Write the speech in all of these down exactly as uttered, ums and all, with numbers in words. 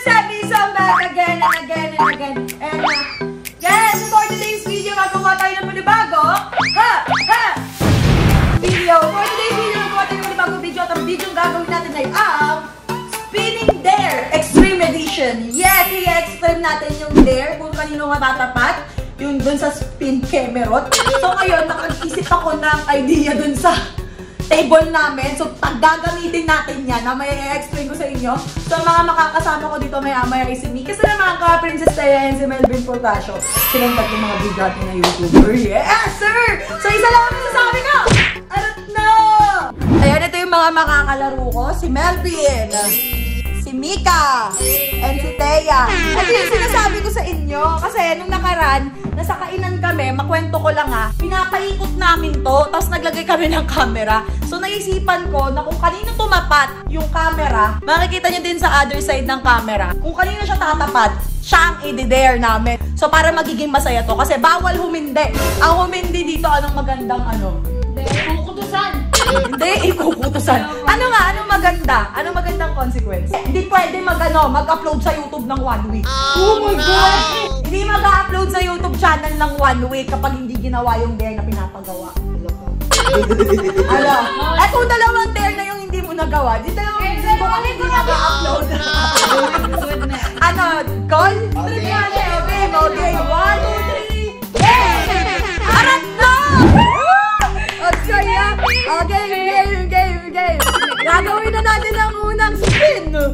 Sebis, I'm back again and again and again. And uh, yes, for today's video, magawa tayo ng panibago. Ha! Ha! Video. For today's video, magawa tayo ng panibago video. At ang video yung gagawin natin ay ang Spinning Dare Extreme Edition. Yes, i-extreme natin yung dare kung kanino matatapat. Yung dun sa spin kemerot. So ngayon, nakag-isip ako ng idea dun sa table namin. So, gagamitin natin yan na may i-explain ko sa inyo. So, mga makakasama ko dito maya-maya ay si Mika sa mga ka-Princess Taya and si Melvin Portasio. Silang tatlong mga bigatin na YouTuber. Yes, sir! So, isa lang ang masasabi ko! Ano na? Ayan, ito yung mga makakalaro ko. Si Melvin, si Mika, and si Taya. Ito yung sinasabi ko sa inyo. Kasi nung nakaraan, nasa kainan kami, makwento ko lang ha, pinapaikot namin to, tapos naglagay kami ng camera. So naisipan ko na kung kanino tumapat yung camera, makikita nyo din sa other side ng camera. Kung kanino siya tatapat, siya ang i-dare namin. So para magiging masaya to, kasi bawal humindi. Ang humindi dito, anong magandang ano? Kukutusan. Hindi, ikukutusan. Ano nga? Anong maganda? Anong magandang consequence? Hindi pwede mag, ano, mag-upload sa YouTube ng one week. Oh my God! Hindi mag-upload sa YouTube channel ng one week kapag hindi ginawa yung dare na pinapagawa. Ano? Eh kung dalawang dare na yung hindi mo nagawa, di dalawang hindi mo kami hindi mag-upload. Ano? Call? Okay. Okay, okay. One, two, three. Yeah! Arat na! Okay, okay, game, game, game. Gagawin na natin ang unang spin. Go!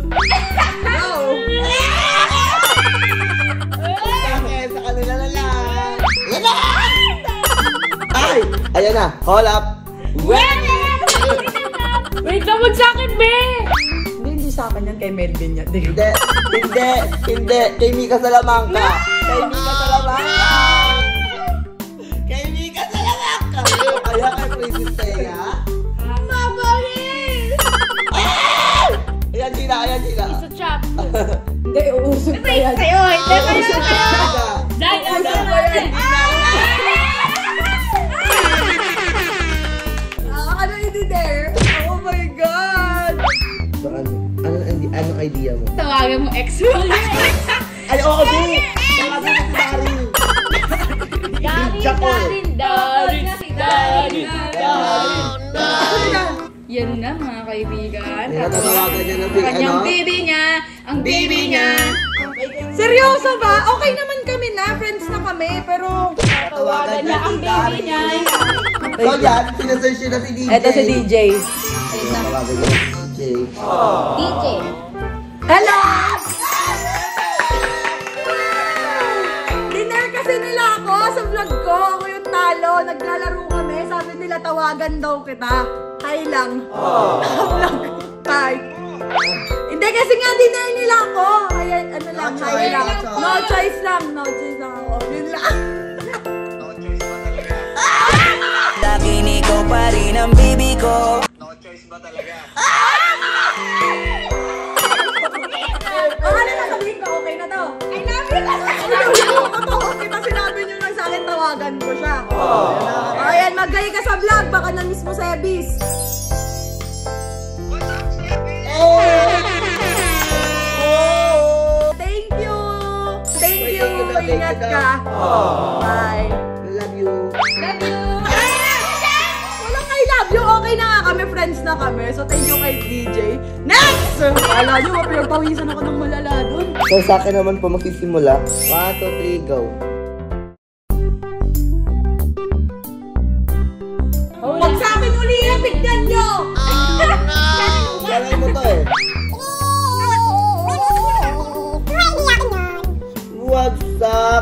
Sa kanila na lang. Ay! Ayan na. Call up. Wait! Wait lang, wag sa akin, be! Hindi, hindi sa akin yan. Kay Melvin yan. Hindi, hindi, hindi. Kay Mika Salamangka. Kay Mika Salamangka. Kay Mika Salamangka. Kaya kay Princess Taya. Mabalik! Ayan sila, ayan sila. Isa chop. Hindi, uusog pa yan. Sa'yo, hindi ba yun? Sila. Dahil ang Uusog pa yan. Ano hindi dare? Oh my God! So ano? Ano, ano idea mo? tawagan mo ex mo. Ay, oo, B! Tawagan mo si Daryl. Darin, Darin, Darin, Darin, Darin. Yan na mga kaibigan. Tinatawagan niya ng big, Kanyang ano? baby niya, ang baby niya. Seryoso ba? Okay naman kami na, friends na kami, pero Tawagan niya ang baby niya. So yan, pinasearch niya na si D J. eto si D J. Tawagan niya si D J. D J. Hello! Dinner kasi nila ako sa vlog ko. Ako yung talo. Naglalaro kami. Sabi nila tawagan daw kita. Hi lang. Vlog. Hi. Hindi kasi nga dinner nila ako. Kaya ano lang, No hi choice, lang. no No choice lang. No choice lang ako. Yun lang. Laging ikaw pa rin ang baby ko. No choice ba talaga? O ano na sabihin ko? Okay na to. I love you. Totoo kita sinabi nyo lang sa akin, tawagan ko siya. O ayan, mag-gay ka sa vlog. Baka na-miss mo sa Ebis. Thank you. Thank you. Ingat ka. Bye. Love you. Love you. Walang I love you. Okay na nga kami. Friends na kami. So thank you kay D J. Next! Kala nyo, pinagpawisan ako ng malala dun. So sa akin naman po magsisimula. one, two, three, go. Huwag sa akin uli yan. Tignan nyo. Kaya mo to eh. Huwag sa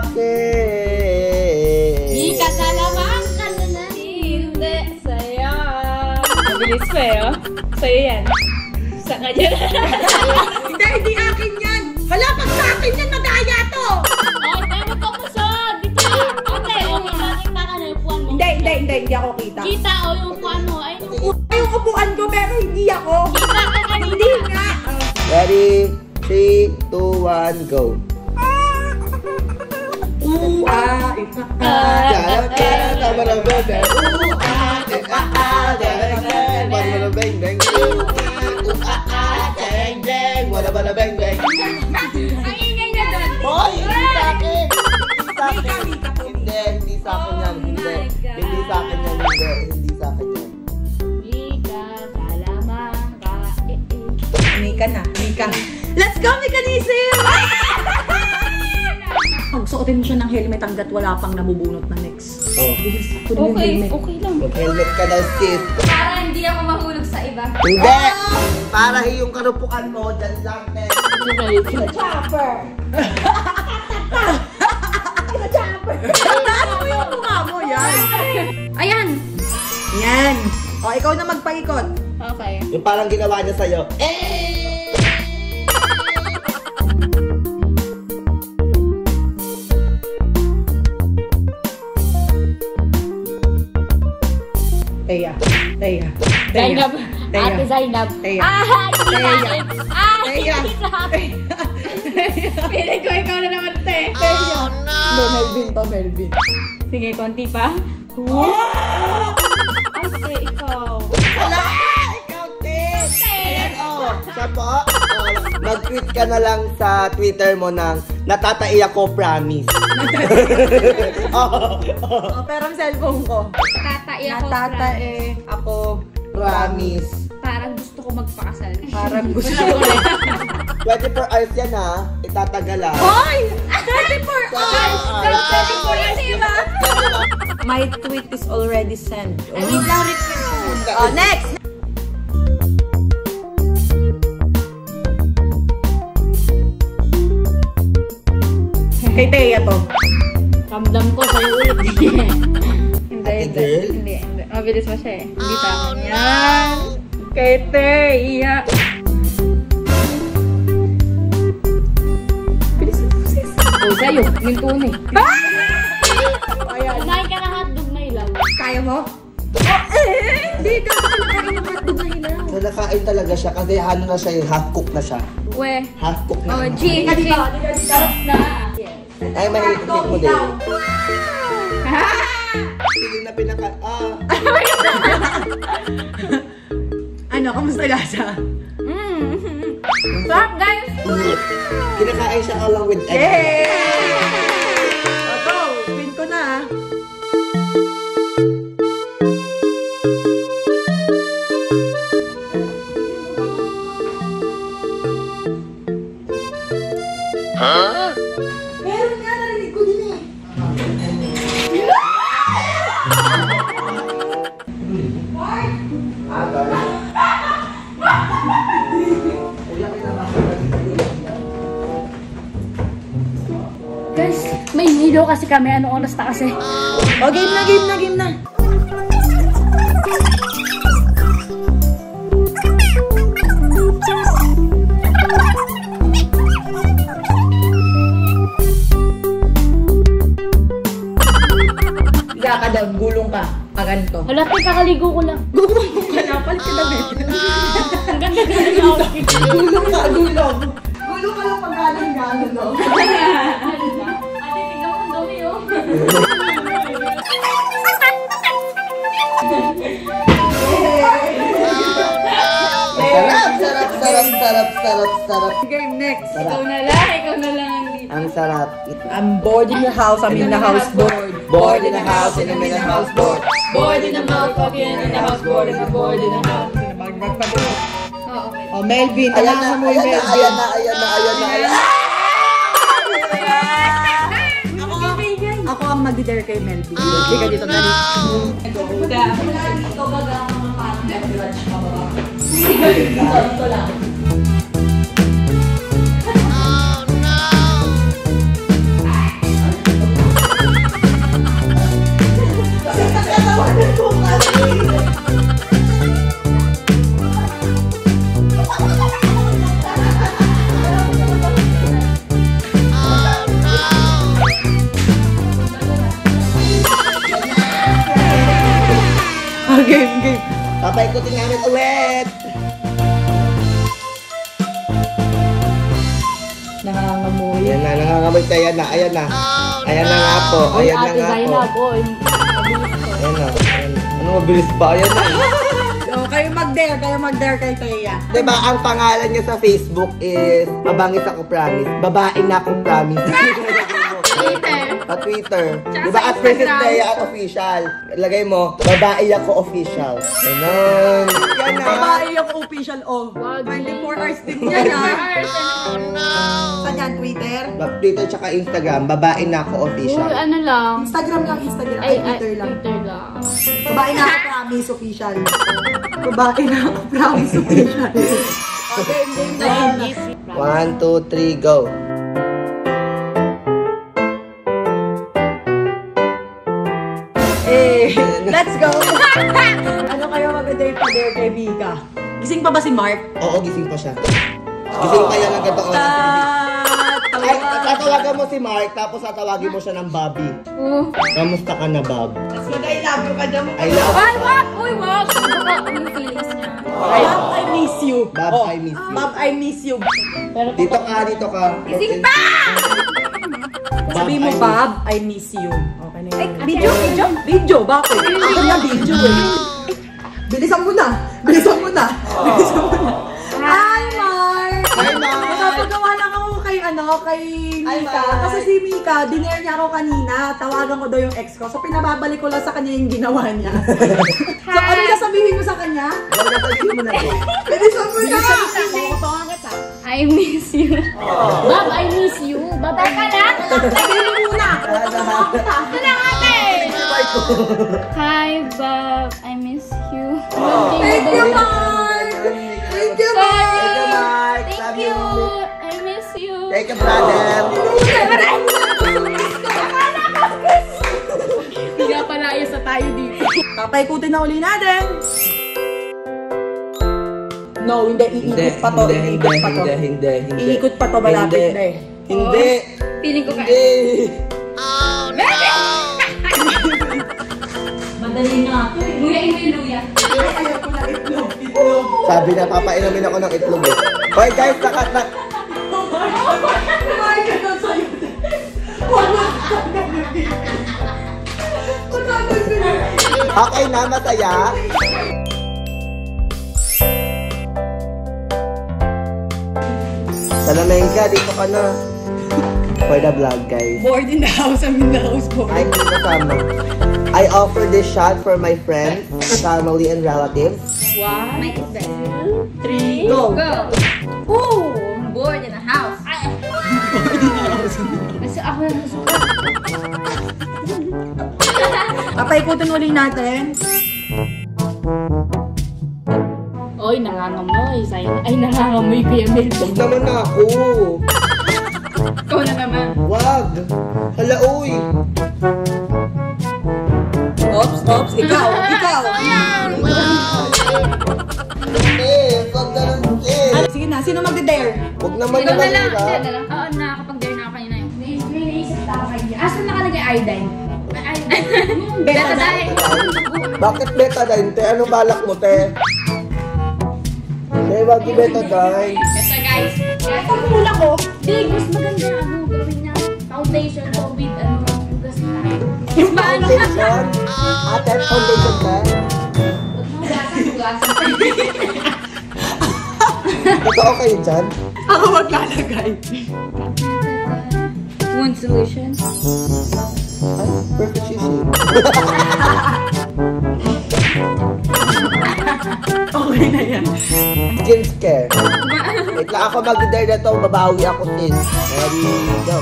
akin. Di ka salamang ka na na. Hindi sa'yo. Mabilis pa eh, oh. Sa'yo yan. Sa kanya. Hindi, hindi akin yan. Hala, pag sa akin yan, madaya to. Oh, pero ko ko sa. Dito. Ate, okay sa akin na ka na yung puwan mo. Hindi, hindi, hindi. Hindi ako kita. Kita o yung puwan mo. Ay, yung puwan. Yung upuan ko, pero hindi ako. Kita ka kanina. Hindi nga. Ready? three, two, one, go. Ooh, ah, ika, ah. Kaya kaya tama na ba? Ooh, ah, eh, ah, ah, bang, bang, bang, bang, bang, bang, ooh, ah, ah, bang, bang. beng! Wala ba na beng beng? Ang ingay na doon. Hoy! Hindi sa akin! Hindi sa akin! Hindi, hindi sa akin yan. Hindi. my God. Hindi sa akin yan. Hindi. Hindi sa akin yan. Mika, Salamangka, eh, eh. Mika na, Mika. Let's go, Mekanism! Pagsuotin mo siya ng helmet hanggat wala pang nabubunot na next. Oh. Okay, okay lang. Helmet ka na, sis. Para hindi ako mahulog sa iba. Hindi! Para yung karupukan mo, dyan lang, ne. Chopper! Tandaan mo yung mukha mo, yan. Ayan! Yan. O, ikaw na magpaikot. Okay. Yung parang ginawa niya sa'yo. Eh! Teya. Teya. Zainab. Teya. Ate Zainab. Teya. Ah, hindi Teya. sa akin. Ah, Teya. hindi sa akin. Piling ko ikaw na naman, te. Teya. No, Melvin to, Melvin. Sige, konti pa. Ay, te, ikaw. Wala! Ikaw, sis! Ayan, oh. Siya po. Oh, mag-tweet ka na lang sa Twitter mo ng natataiyak ko, promise. oh, oh. O, pero ang cellphone ko. Tataiyak ko. Natatae ako. Promise. Parang gusto ko magpakasal. Parang gusto ko rin. twenty-four hours yan, ha? Itatagal, ha? Hoy! twenty-four hours! twenty-four hours, diba? My tweet is already sent. I need lang return. Oh, next! Kay Teya to. Ramdam ko sa'yo ulit. Hindi, Ate hindi. girl? Hindi, hindi. Mabilis pa siya eh. Hindi sa akin yan. Kay Teya. Bilis mo, sis. Oh, sa'yo. Minto na eh. Ayan. Kumain ka ng hotdog na ilaw. Kaya mo? Oh, eh! Hindi ka nakakain ng hotdog na hilaw. So, nakain talaga siya kasi ano na siya, half cook na siya. We. Half cook Oh, na. G. Hindi ka dito, G. hindi ka dito. Sarap na. Yes. Ay, mahilig mo din. Ha? Sige na pinaka... Ah! Ano, kamusta lasa? Mm. Sarap, guys. Kinakain siya along with egg. Yay! O, go! Pin ko na, ah. Meron nga, narinig ko din eh. Guys, may hilo kasi kami. Anong oras na kasi? O, game na, game na, game na. Higa ka doon, gulong ka. Pa ganito. Wala, te, kakaligo ko lang. Gulong ka na, palit ka na, baby. Ang ganda-ganda na outfit. Gulong ka, gulong. Gulong ka lang pag galing gano'n, no? Ate, tignan ko ang dumi, oh. Sarap, sarap, sarap, sarap, sarap, sarap. Game next. Ikaw na lang, ikaw na lang ang dito. Ang sarap. I'm bored in your house, I'm in the house bored. Bored in the house, and I'm in the house bored. Bored in the mouth, coffee in the house, bored in the bored in the house. Oh, okay. Oh, Melvin, Ayan na, tanahan mo yung ayan na, Melvin. ayan na, ayan na, ayan na, ayan na. Ako ang mag-dare kay Melvin. Hindi ka dito, dali. Buda. Dito baga ang mga parang beverage pa ba? Dito, dito lang. Game, game. Papaikutin namin ulit. Nangangamoy. Ayan na, nangangamoy tayo. Ayan na, ayan na. Ayan na nga po. Ayan na Ate nga po. Zainab, oh. Ayan na. Ayan. Ano mabilis pa? Ayan na. So, kayo mag-dare, kayo mag-dare kay Thea. Diba, ang pangalan niya sa Facebook is Mabangis Ako Promise. Babae na ako promise. Twitter. Sa Twitter. Tsaka Diba, sa at Princess Instagram. Thea at official. Lagay mo, Babae Ako Official. Ganun. Yan na. Babae yung official of. Wag. twenty-four hours din yan ha. Oh, Saan yan? Twitter? Twitter tsaka Instagram, Babae na ako official. Uy, ano lang. Instagram lang, Instagram. Ay, Ay, ay, Twitter lang. Twitter lang. Babae na ako promise official. Babae na ako promise official. Okay, game na. One, two, three, go. Eh, let's go! Ano kayo mag-dare pa dare kay Vika? Gising pa ba si Mark? Oo, gising pa siya. Gising pa yan ang ganito oras. Ay, tatawagan mo si Mark, tapos tatawagin mo siya ng Bobby. Oh. Kamusta ka na, Bob? Tapos mag-I love you ka dyan. I love Ay, wag! Uy, wag! Baka yung feelings niya. Bob, I miss you. Bob, Oh, I miss you. Bob, I miss you. Pero Dito ka, dito ka. Gising pa! Sabi mo, I miss- Bob, I miss you. Okay na yun. Video, video? Video, bakit? Ako na video eh. Bilisan mo na. Bilisan mo na. Bilisan mo na. Hi, Mark! Hi, Mark! Magpapagawa lang ako kay, ano, kay Hi, Mika. Mark! Kasi si Mika, dinare niya ako kanina. Tawagan ko daw yung ex ko. So, pinababalik ko lang sa kanya yung ginawa niya. So, ano sasabihin mo sa kanya? Wala na sabihin mo na to. Bilisan mo na! I miss you. Bob, I miss you. Bob, ay ka na? Sabihin mo muna! Ito na ate! Hi, Bob. I miss you. Thank you, Mark! Thank you, Sorry. Thank you, Mark. Thank Love you. you. I miss you. Thank you, brother. Higa pala ayos na tayo dito. Papaikutin na uli natin. No, hindi. Iikot pa to. Hindi, Iikot pa to. hindi, hindi, hindi. Iikot pa to, malapit na eh. Hindi. Feeling ko ka. Hindi. Madali nga ito eh. Luya, hindi luya. Ayaw ko na itlog. Itlog. Sabi na, papainumin ako ng itlog eh. Hoy guys, nakat na... Kumain ka na sa'yo. Wala ka na nabi. Wala ka na. Okay na, masaya. Salamin ka, dito ka na. For the vlog, guys. Bored in the house. I'm in the house bored. Ay, hindi kasama. I offer this shot for my friends, family, and relatives. One, my two, Three, go. go. Ooh, I'm bored in the house. Kasi ako na nasuka. Papaikutin uli natin. Oy, nangangamoy. Sayang. Ay, nangangamoy Kuya Mel. Huwag naman na ako. Ikaw na naman. Wag. Hala, uy. Ops, ops. Ikaw, ikaw. Eh, wag ganun eh. Sige na, sino magde-dare? Huwag naman Ikaw naman na lang. nila. Ikaw na lang. Oo, nakakapag-dare na ako kanina yun. May may naisip na ako kanina. Asan nakalagay iodine? Ay, Betadine. Bakit betadine, te? Ano balak mo, te? Te, wag yung betadine. Basta guys. Guys, ang mula ko. Di, mas maganda ano gawin niya. Foundation ko with ano, hugas na tayo. Mas paano ka? Foundation? Ate, foundation ka? Hugasan, hugasan. Totoo kayo dyan? Ako maglalagay. Wound solution. Ay, perfect shishi. Okay na yan. Skin care. Wait lang ako mag-dare na to, babawi ako sis. Ready, go.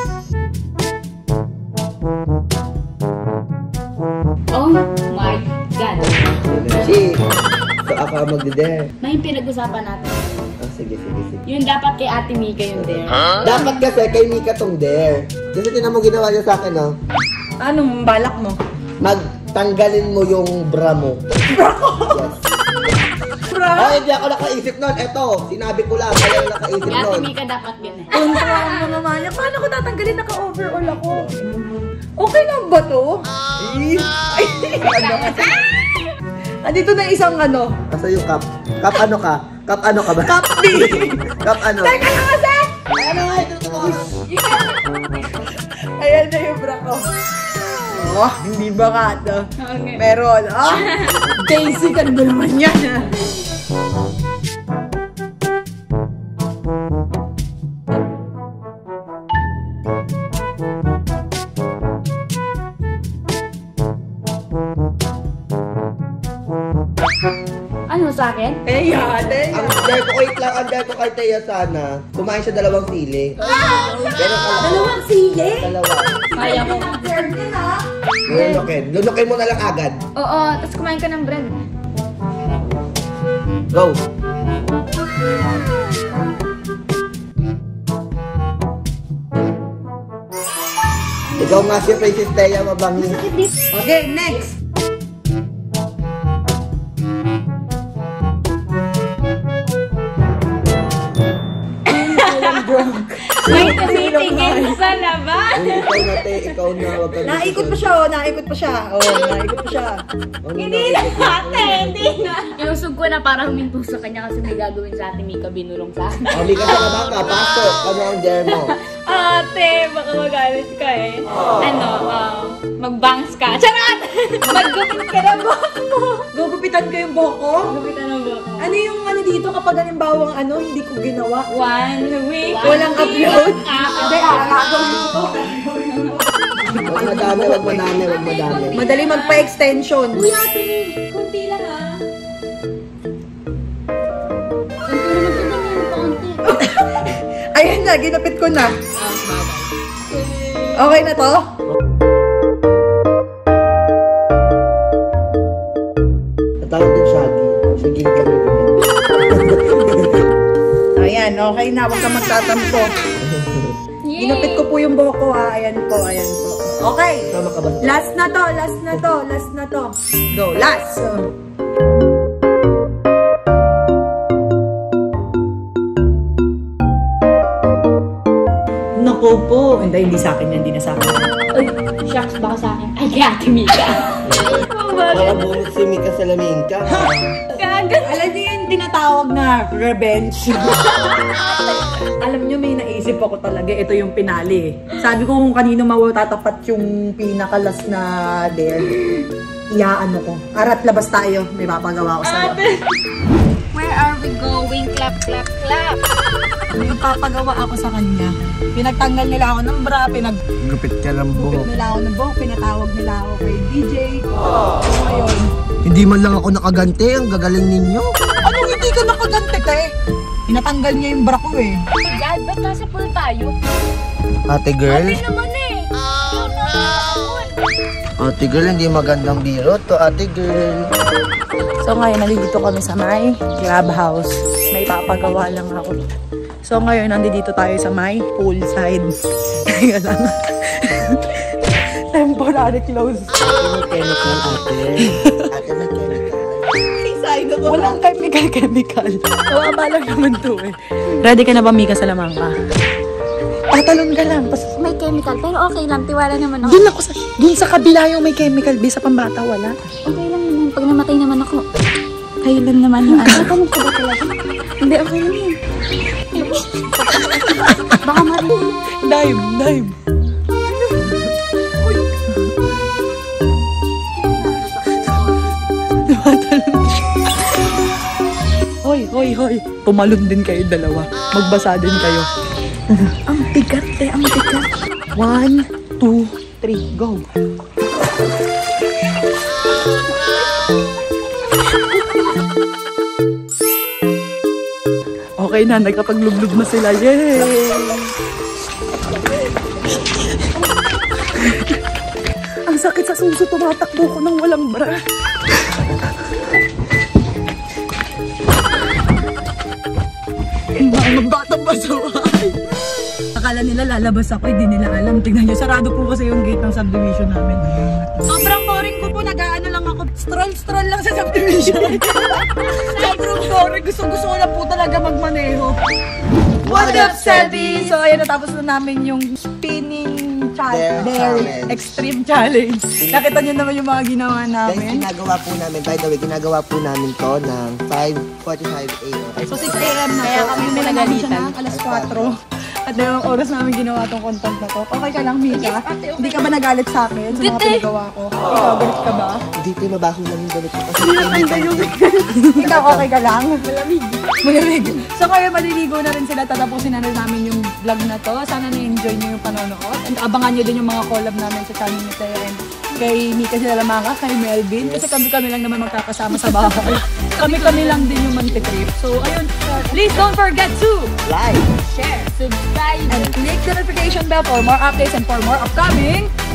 Oh my God. Si, so ako ang mag-dare. May pinag-usapan natin. Ah, sige, sige, sige. Yun dapat kay Ate Mika yung there. Dapat kasi kay Mika tong dare. Kasi tinan mo ginawa niya sa akin, no? Anong balak mo? Magtanggalin mo yung bra mo. Bra ko! Yes. Bra! Ay, hindi ako nakaisip nun. Eto, sinabi ko lang. Kaya ako nakaisip Kay Ate nun. Mika dapat yun eh. Tuntuan mo naman yan. Paano ko tatanggalin? Naka-overall ako. Okay lang ba to? Ay, ano kasi? Andito na isang ano. Asa yung cup? Cup ano ka? Cup ano ka ba? Cup B! Cup ano? Teka na kasi! Ano nga, ito ito ko. Ayan na yung bra ko. Oh, hindi ba ka ito? Okay. Meron. Ah! Daisy, ka na naman yan ha. Ano sa akin? Eh, yan. Ang dare ko, wait lang, ang dare ko kay Thea sana, kumain siya dalawang sili. Pero kala Dalawang sili? dalawa. Kaya ko. Serve ha? Lunukin. Lunukin mo na lang agad. Oo, tapos kumain ka ng bread. Go. Ikaw nga si Princess Thea, mabangi. Okay, next. May tumitingin sa laban. Ikaw na, te, ikaw na. Wag ka na. Naikot pa siya, oh. Naikot pa siya. Oh, naikot pa siya. Ano Hindi na, na ate, hindi na. Iusog ko na para huminto sa kanya kasi may gagawin sa ate Mika binulong sa akin. Hindi ka sa naman ka, pasok. Ano ang dare mo? Ate, baka magalit ka eh. Ano, um, mag-bangs ka. Charot! Maggupit ka ng buhok mo. Gugupitan ko yung buhok ko? Gupitan ng buhok mo. Ano yung ano dito kapag halimbawang ano, hindi ko ginawa? One week. Walang upload? Ah, Hindi, ah, gagawin ko. Huwag madami, huwag madami, huwag madami. Madali magpa-extension. Uy, ate, kunti lang ah. Kunti lang magkakaroon konti. Ayan na, ginapit ko na. Okay na to? Natawag din Shaggy. Sa gilid kami gumin. Ayan, okay na. Huwag ka magtatampo. Ginapit ko po yung buhok ko ha. Ayan po, ayan po. Okay. Tama ka ba? Last na to, last na to, last na to. Go, last. Naku po. Hindi, hindi sa akin yan, hindi na sa akin. Uy, shucks, baka sa akin. Ay, kay ate Mika. Para bunot si Mika sa lamingka. Kagat. Alam niyo yung tinatawag na revenge. Alam niyo, may naisip ako talaga. Ito yung pinali. Sabi ko kung kanino mawatatapat yung pinakalas na dare. Iyaano ko. Arat labas tayo. May papagawa ko sa'yo. Where are we going? Clap, clap, clap. May papagawa ako sa kanya. Pinagtanggal nila ako ng bra. Pinag Gupit ka ng Gupit buhok. nila ako ng buhok, pinatawag nila ako kay D J. So ngayon, Hindi man lang ako nakagante, ang gagaling ninyo. anong hindi ka nakagante ka eh? Pinatanggal niya yung bra ko eh. Dad, ba't nasa pool tayo? Ate girl? Ate naman eh. Oh, no. Ate girl, hindi magandang biro to, ate girl. So ngayon, nandito kami sa may Grab House. May papagawa lang ako. So ngayon, nandito tayo sa may poolside. Kaya lang. Temporary close. Ate may chemical, ate. Ate may chemical. Walang chemical chemical. Tawaba lang naman to eh. Ready ka na ba, Mika Salamangka? Tatalon ka lang. Pas May chemical, pero okay lang. Tiwala naman ako. Doon ako sa, doon sa kabila yung may chemical. Di sa pambata, wala. Okay lang naman. Pag namatay naman ako, kayo lang naman yung ano. Tanong ko ba talaga? Hindi, okay lang yun. Baka marinig. Dive, dive. Hoy, hoy, hoy. Pumalon din kayo dalawa. Magbasa din kayo. Ang bigat eh, ang bigat. One, two, three, go. Okay na, nagkapaglublog na sila. Yay! Ang sakit sa suso, tumatakbo ko ng walang bra. Mga magbatang basaway. Akala nila lalabas ako, hindi nila alam. Tignan nyo, sarado po kasi yung gate ng subdivision namin. Sobrang boring ko po, nag-ano lang ako. Stroll-stroll lang sa subdivision. Sobrang boring. Gusto-gusto ko na po talaga magmaneho. What up, Selby? So, ayan, natapos na namin yung spinning Dare challenge. challenge. Extreme challenge. Nakita nyo naman yung mga ginawa Guys, namin. ginagawa po namin, by the way, ginagawa po namin to ng five forty-five a m So, six a m na Kaya po. kami Simulan namin siya pinagalitan. ng alas kwatro. At dalawang oras namin ginawa tong content na to. Okay ka lang, Mika? Hindi ka ba nagalit sa akin sa mga pinagawa ko? Ikaw, galit ka ba? Hindi, te, mabaho lang yung galit ko kasi. Ikaw, okay ka lang? Malamig. Malamig. So kayo, maliligo na rin sila. Tatapusin na rin namin yung vlog na to. Sana na-enjoy nyo yung panonood. And abangan nyo din yung mga collab namin sa channel ni Teo and kay Mika Salamanga, kay Melvin. Kasi kami-kami lang naman magkakasama sa bahay. Kami-kami lang din yung mantitrip. So, ayun. Please don't forget to Like! Share, subscribe. and click the notification bell for more updates and for more upcoming